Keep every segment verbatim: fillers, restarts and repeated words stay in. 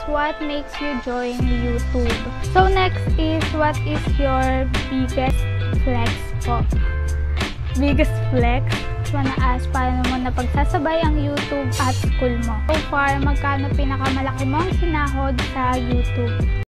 what makes you join YouTube. So next is, what is your biggest flex po? Biggest flex? Wanna ask, paano mo napagsasabay ang YouTube at school mo? So far, magkano pinakamalaki mong sinahod sa YouTube?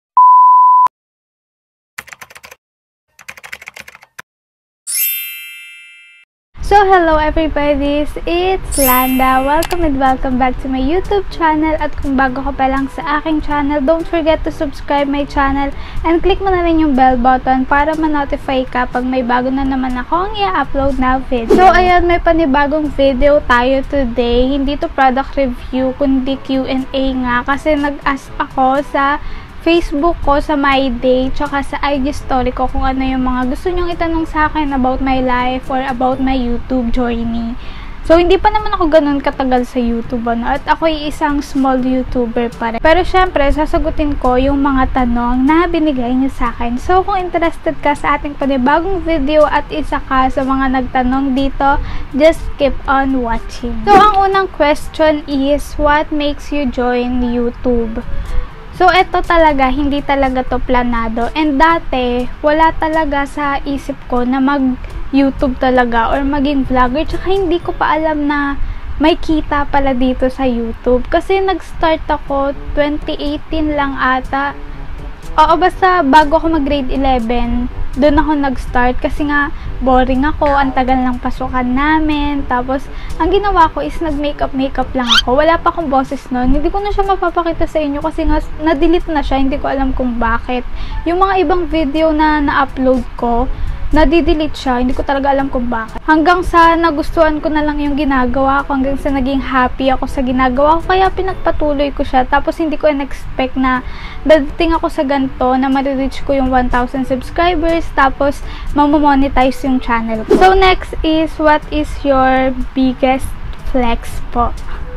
So hello everybody, it's Landa. Welcome and welcome back to my YouTube channel. At kung bago ka pa lang sa aking channel, don't forget to subscribe my channel and click mo na rin yung bell button para ma-notify ka pag may bago na naman akong i-upload na video. So ayan, may panibagong video tayo today. Hindi to product review kundi Q and A nga, kasi nag-ask ako sa Facebook ko, sa My Day, tsaka sa I G story ko kung ano yung mga gusto nyong itanong sa akin about my life or about my YouTube journey. So, hindi pa naman ako ganun katagal sa YouTube, ano? At ako ay isang small YouTuber pa rin. Pero syempre, sasagutin ko yung mga tanong na binigay niyo sa akin. So, kung interested ka sa ating panibagong video at isa ka sa mga nagtanong dito, just keep on watching. So, ang unang question is, what makes you join YouTube? So, ito talaga, hindi talaga to planado. And dati, wala talaga sa isip ko na mag-YouTube talaga or maging vlogger. Tsaka hindi ko pa alam na may kita pala dito sa YouTube. Kasi nag-start ako twenty eighteen lang ata. Oo, basta bago ako mag-grade eleven, doon ako nag-start. Kasi nga, boring ako, ang tagal ng pasukan namin. Tapos, ang ginawa ko is nag-makeup-makeup lang ako. Wala pa akong boses noon. Hindi ko na siya mapapakita sa inyo kasi nga, na-delete na siya. Hindi ko alam kung bakit. Yung mga ibang video na na-upload ko, nadi-delete siya. Hindi ko talaga alam kung bakit. Hanggang sa nagustuhan ko na lang yung ginagawa ko. Hanggang sa naging happy ako sa ginagawa ko. Kaya pinagpatuloy ko siya. Tapos hindi ko in-expect na dadating ako sa ganito na ma-reach ko yung one thousand subscribers. Tapos mamomonetize yung channel ko. So next is, what is your biggest flex po?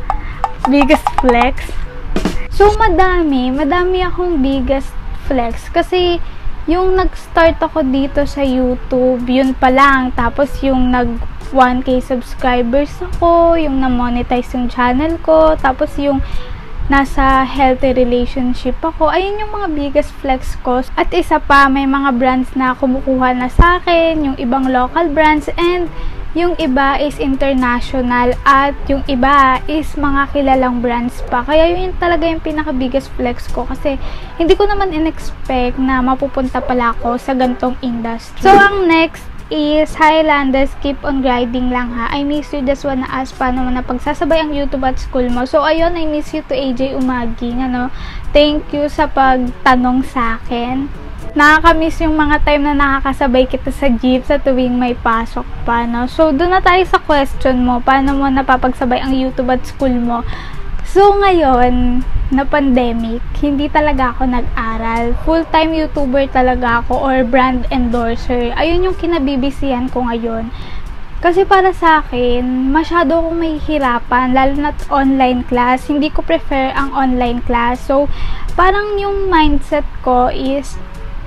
Biggest flex? So madami. Madami akong biggest flex. Kasi yung nag-start ako dito sa YouTube, yun pa lang. Tapos yung nag one K subscribers ako, yung na-monetize yung channel ko, tapos yung nasa healthy relationship ako. Ayun yung mga biggest flex ko. At isa pa, may mga brands na kumukuha na sa akin, yung ibang local brands, and yung iba is international, at yung iba is mga kilalang brands pa. Kaya yun talaga yung pinaka biggest flex ko, kasi hindi ko naman in-expect na mapupunta pala ako sa gantong industry. So, ang next is, Highlanders, keep on grinding lang ha. I miss you, just wanna ask, paano mo na pagsasabay ang YouTube at school mo? So, ayun, I miss you to A J Umaging, ano. Thank you sa pagtanong sa akin. Nakakamiss yung mga time na nakakasabay kita sa jeep sa tuwing may pasok pa, no? So, doon na tayo sa question mo, paano mo napapagsabay ang YouTube at school mo? So, ngayon, na pandemic, hindi talaga ako nag-aral. Full-time YouTuber talaga ako or brand endorser. Ayun yung kinabibisihan ko ngayon. Kasi para sa akin, masyado akong mahihirapan, lalo na online class. Hindi ko prefer ang online class. So, parang yung mindset ko is,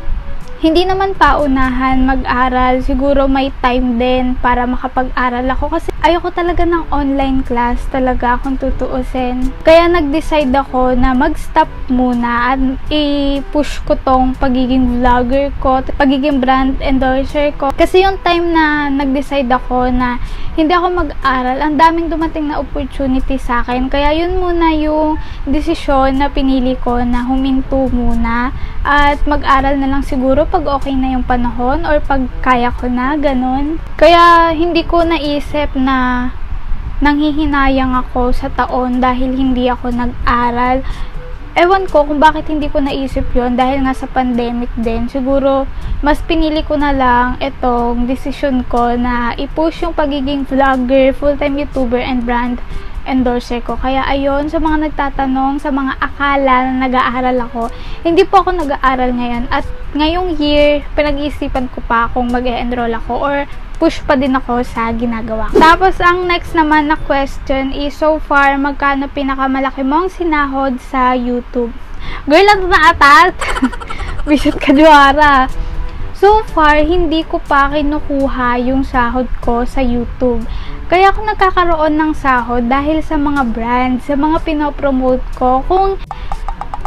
hindi naman paunahan mag-aral. Siguro may time din para makapag-aral ako. Kasi ayoko talaga ng online class talaga kung tutuusin. Kaya nag-decide ako na mag-stop muna at i-push ko tong pagiging vlogger ko, pagiging brand endorser ko. Kasi yung time na nag-decide ako na hindi ako mag-aral, ang daming dumating na opportunity sa akin. Kaya yun muna yung desisyon na pinili ko, na huminto muna at mag-aral na lang siguro pag okay na yung panahon or pag kaya ko na, ganun. Kaya hindi ko naisip na nanghihinayang ako sa taon dahil hindi ako nag-aral. Ewan ko kung bakit hindi ko naisip yon, dahil nga sa pandemic din. Siguro mas pinili ko na lang itong decision ko na i-push yung pagiging vlogger, full-time YouTuber, and brand endorser ko. Kaya ayun, sa mga nagtatanong, sa mga akala na nag-aaral ako, hindi po ako nag-aaral ngayon. At ngayong year, pinag-iisipan ko pa kung mag-e-enroll ako or push pa din ako sa ginagawa ko. Tapos, ang next naman na question is, so far, magkano pinakamalaki mong sinahod sa YouTube? Girl, lang na atat! Visit ka, Juara! So far, hindi ko pa kinukuha yung sahod ko sa YouTube. Kaya ako nagkakaroon ng sahod dahil sa mga brands, sa mga pinopromote ko. Kung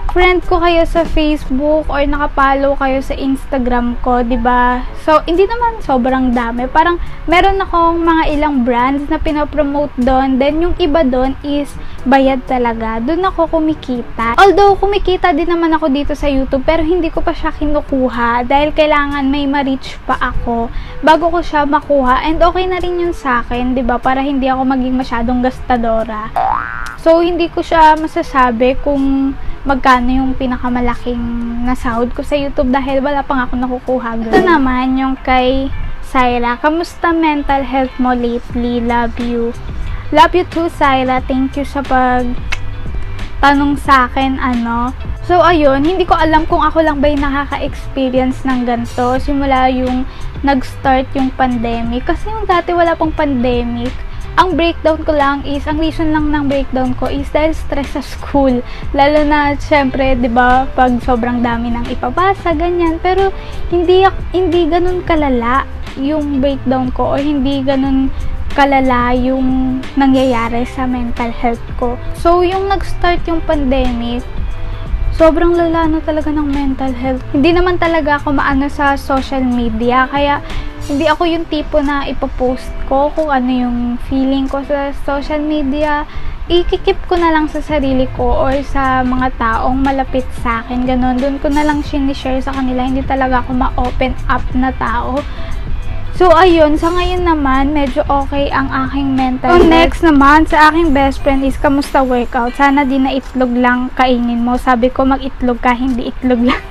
friend ko kayo sa Facebook or nakapollow kayo sa Instagram ko, 'di ba? So, hindi naman sobrang dami. Parang meron akong mga ilang brands na pinopromote doon. Then, yung iba doon is bayad talaga. Doon ako kumikita. Although, kumikita din naman ako dito sa YouTube, pero hindi ko pa siya kinukuha dahil kailangan may ma-reach pa ako bago ko siya makuha. And okay na rin yun sa akin, 'di ba? Para hindi ako maging masyadong gastadora. So, hindi ko siya masasabi kung magkano yung pinakamalaking nasahod ko sa YouTube dahil wala pang ako nakukuha. Ito naman yung kay Syra. Kamusta mental health mo lately? Love you. Love you too, Syra. Thank you sa pag tanong sa akin, ano. So, ayun, hindi ko alam kung ako lang ba yung nakaka-experience ng ganito simula yung nag-start yung pandemic. Kasi yung dati wala pang pandemic. Ang breakdown ko lang is, ang reason lang ng breakdown ko is dahil stress sa school. Lalo na, syempre, 'di ba, pag sobrang dami nang ipabasa, ganyan. Pero, hindi, hindi ganun kalala yung breakdown ko o hindi ganun kalala yung nangyayari sa mental health ko. So, yung nag-start yung pandemic, sobrang lala na talaga ng mental health. Hindi naman talaga ako maano sa social media, kaya hindi ako yung tipo na ipopost ko kung ano yung feeling ko sa social media. Ikikip ko na lang sa sarili ko or sa mga taong malapit sa akin. Ganon, doon ko na lang sinishare sa kanila. Hindi talaga ako ma-open up na tao. So, ayun, sa ngayon naman, medyo okay ang aking mental health. So, next naman, sa aking best friend is, kamusta workout? Sana din na itlog lang kainin mo. Sabi ko, mag-itlog ka, hindi itlog lang.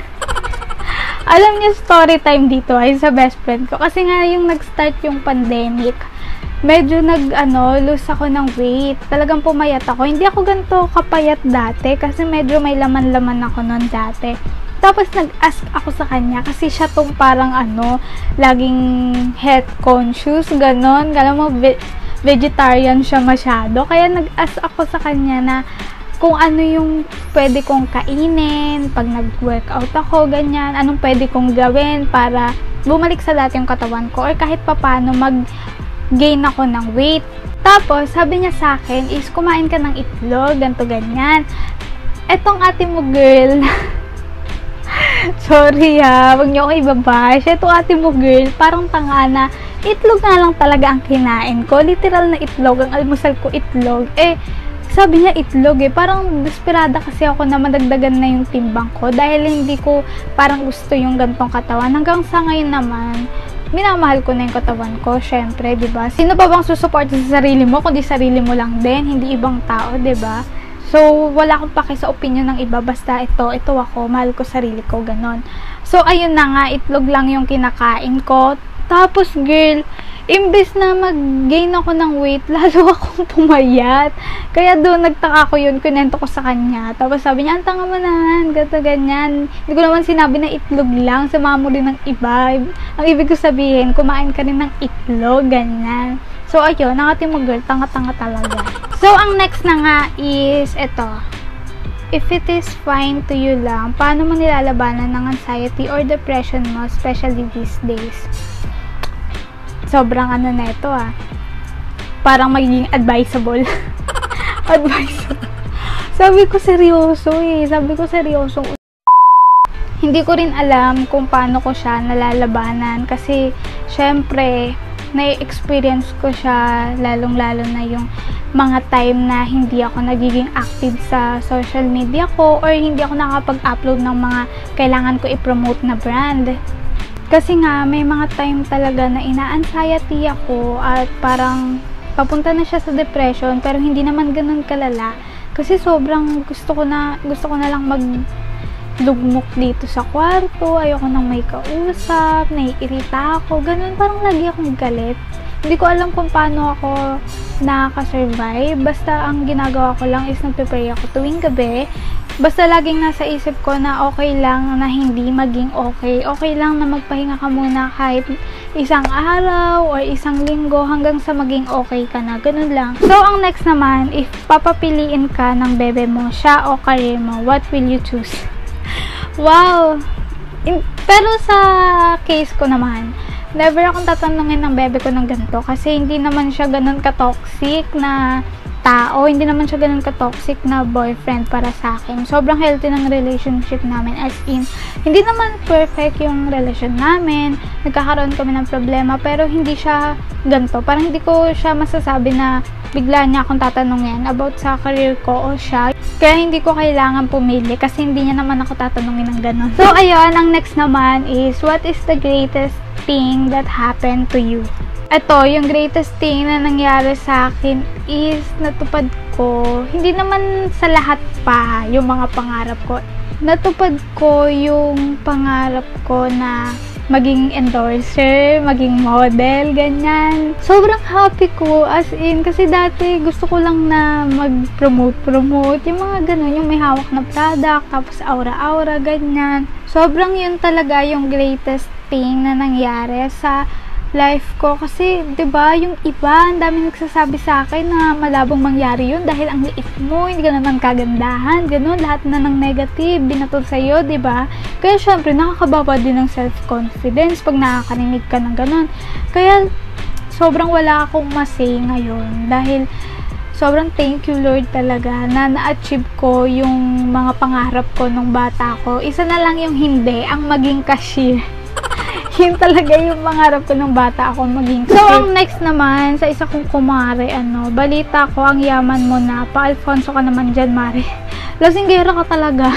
Alam niyo, story time dito ay sa best friend ko. Kasi nga, yung nag-start yung pandemic, medyo nag, ano, lose ako ng weight. Talagang pumayat ako. Hindi ako ganito kapayat dati, kasi medyo may laman-laman ako noon dati. Tapos, nag-ask ako sa kanya, kasi siya tong parang, ano, laging health conscious, ganon. Kala mo, ve vegetarian siya masyado. Kaya, nag-ask ako sa kanya na, kung ano yung pwede kong kainin pag nag-workout ako, ganyan. Anong pwede kong gawin para bumalik sa dati yung katawan ko or kahit papano mag-gain ako ng weight. Tapos, sabi niya sa akin is kumain ka ng itlog, ganto ganyan. Etong ate mo, girl. Sorry ha, wag niyo akong ibabash. Etong ate mo, girl, parang tanga na itlog na lang talaga ang kinain ko. Literal na itlog, ang almusal ko itlog. Eh, sabi niya itlog eh. Parang desperada kasi ako na madagdagan na yung timbang ko dahil hindi ko parang gusto yung gantong katawan. Hanggang sa ngayon naman, minamahal ko na yung katawan ko, syempre, 'di ba? Sino pa bang susuporta sa sarili mo kundi sarili mo lang din, hindi ibang tao, 'di ba? So, wala akong paki sa opinion ng iba, basta ito, ito ako, mahal ko sarili ko, ganon. So, ayun na nga, itlog lang yung kinakain ko. Tapos, girl, imbes na mag-gain ako ng weight, lalo akong pumayat. Kaya doon, nagtaka ko yun, kinento ko sa kanya. Tapos sabi niya, ang tanga mo naman, gato, ganyan. Hindi ko naman sinabi na itlog lang, sama mo rin ng iba. Ang ibig ko sabihin, kumain ka rin ng itlog, ganyan. So, ayun, nakati mo, girl, tanga-tanga talaga. So, ang next na nga is, ito. If it is fine to you lang, paano mo nilalabanan ng anxiety or depression mo, especially these days? Sobrang ano na ito ah. Parang magiging advisable. Advisable. Sabi ko seryoso eh. Sabi ko seryoso. Hindi ko rin alam kung paano ko siya nalalabanan. Kasi, syempre, na-experience ko siya lalong-lalo na yung mga time na hindi ako nagiging active sa social media ko or hindi ako nakapag-upload ng mga kailangan ko i-promote na brand. Kasi nga, may mga time talaga na ina-anxiety ako at parang papunta na siya sa depression pero hindi naman ganun kalala. Kasi sobrang gusto ko na, gusto ko na lang maglugmok dito sa kwarto, ayoko nang may kausap, naiirita ako, ganun, parang lagi akong galit. Hindi ko alam kung paano ako nakaka-survive. Basta ang ginagawa ko lang is nagpe-pray ako tuwing gabi. Basta laging nasa isip ko na okay lang na hindi maging okay. Okay lang na magpahinga ka muna kahit isang araw or isang linggo hanggang sa maging okay ka na. Ganun lang. So, ang next naman, if papapiliin ka ng bebe mo, siya o career mo, what will you choose? Wow! In, pero sa case ko naman, never akong tatanungin ng bebe ko ng ganito kasi hindi naman siya ganun ka-toxic na tao. Hindi naman siya ganun ka-toxic na boyfriend para sa akin. Sobrang healthy ng relationship namin. As in, hindi naman perfect yung relasyon namin. Nagkakaroon kami ng problema, pero hindi siya ganito. Parang hindi ko siya masasabi na bigla niya akong tatanungin about sa career ko o siya. Kaya hindi ko kailangan pumili kasi hindi niya naman ako tatanungin ng ganun. So, ayun, ang next naman is, what is the greatest thing that happened to you? Ito, yung greatest thing na nangyari sa akin is natupad ko, hindi naman sa lahat pa yung mga pangarap ko. Natupad ko yung pangarap ko na maging endorser, maging model, ganyan. Sobrang happy ko, as in, kasi dati gusto ko lang na mag-promote-promote, yung mga ganun, yung may hawak na product, tapos aura-aura, ganyan. Sobrang yun talaga yung greatest thing na nangyari sa life ko kasi 'di ba yung iba ang dami nagsasabi sa akin na malabong mangyari yun dahil ang liit mo, hindi ka naman kagandahan, ganun, lahat na ng negative binato sa iyo, 'di ba? Kaya syempre nakakababa din ng self-confidence pag nakakarinig ka ng ganun. Kaya sobrang wala akong masay ngayon dahil sobrang thank you Lord talaga na na-achieve ko yung mga pangarap ko nung bata ko. Isa na lang yung hindi, ang maging cashier. Yun talaga yung pangarap ko nung bata ako maging. So, ang next naman, sa isa kong kumare, ano, balita ko, ang yaman mo na. Pa-Alfonso ka naman dyan, Mare. Lasinggera ka talaga.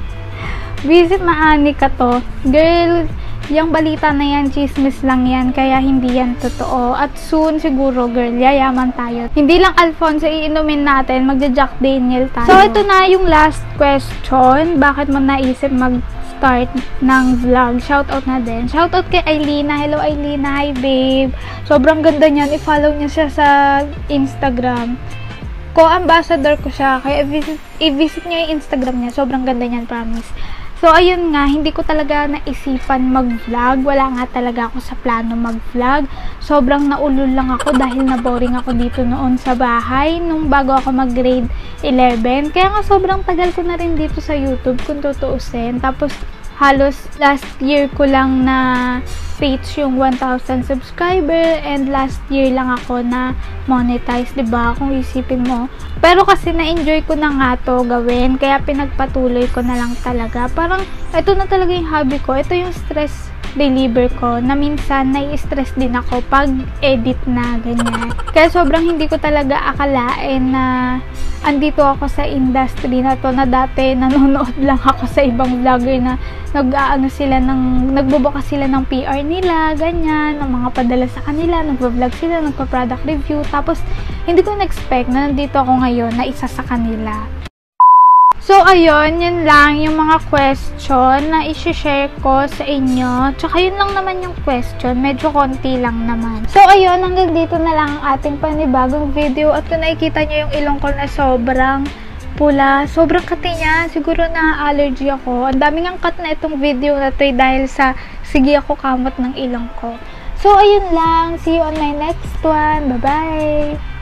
Visit maani ka to. Girl, yung balita na yan, chismis lang yan, kaya hindi yan totoo. At soon, siguro, girl, yayaman tayo. Hindi lang Alfonso, iinumin natin, magja-Jack Daniel tayo. So, ito na yung last question. Bakit mo naisip mag start ng vlog? Shoutout na din. Shoutout kay Ailina. Hello Ailina. Hi babe. Sobrang ganda niyan. I-follow niya siya sa Instagram. Co-ambassador ko siya. Kaya i-visit, i-visit niyo yung Instagram niya. Sobrang ganda niyan, promise. So, ayun nga, hindi ko talaga naisipan mag-vlog. Wala nga talaga ako sa plano mag-vlog. Sobrang naulol lang ako dahil na-boring ako dito noon sa bahay nung bago ako mag-grade eleven. Kaya nga sobrang tagal ko na rin dito sa YouTube kung tutuusin. Tapos, halos last year ko lang na reach yung one thousand subscriber and last year lang ako na monetize, diba? Kung isipin mo. Pero kasi na-enjoy ko na nga to gawin, kaya pinagpatuloy ko na lang talaga. Parang, ito na talaga yung hobby ko. Ito yung stress reliever ko, na minsan nai-stress din ako pag edit na, ganyan. Kaya sobrang hindi ko talaga akalain na andito ako sa industry na to, na dati nanonood lang ako sa ibang vlogger na nag-aano sila ng, nagbubuka sila ng P R nila, ganyan, ng mga padala sa kanila, nagvo-vlog sila, nagpa-product review, tapos hindi ko na-expect na nandito ako ngayon na isa sa kanila. So, ayun, yun lang yung mga question na isi-share ko sa inyo. Tsaka yun lang naman yung question. Medyo konti lang naman. So, ayun, hanggang dito na lang ang ating panibagong video. At kung nakikita nyo yung ilong ko na sobrang pula, sobrang kati niya. Siguro na-allergy ako. Ang daming ang cut na itong video na to dahil sa sige ako kamot ng ilong ko. So, ayun lang. See you on my next one. Bye-bye!